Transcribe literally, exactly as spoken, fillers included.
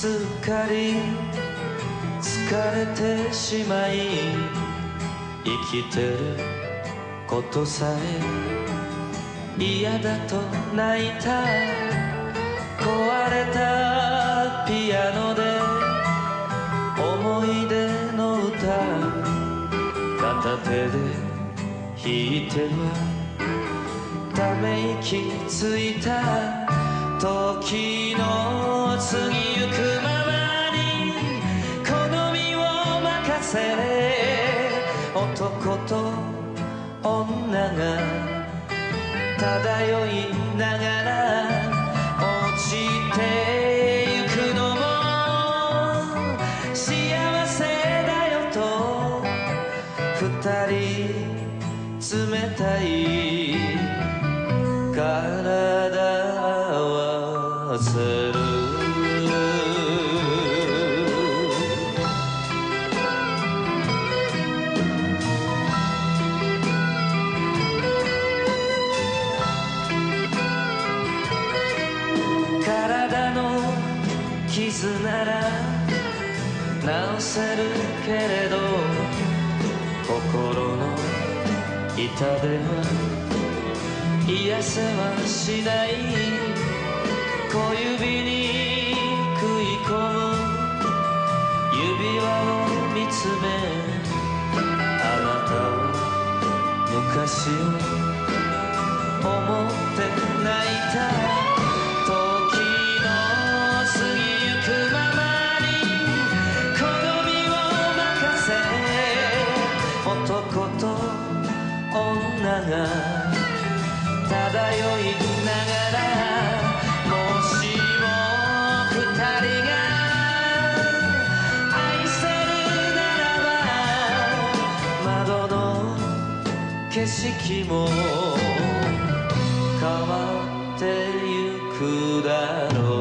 すっかり疲れてしまい生きてることさえ嫌だと泣いた壊れたピアノで思い出の歌片手で弾いてはため息ついた時の過ぎゆくままに好みを任せ男と女が漂いながら落ちてゆくのも幸せだよと二人冷たい体合わせる体の傷なら治せるけれど心の痛では癒せはしない小指に食い込む指輪を見つめあなたを昔を思って泣いた時の過ぎゆくままに好みを任せ男と女が漂いながらもしも二人が愛せるならば窓の景色も変わってゆくだろう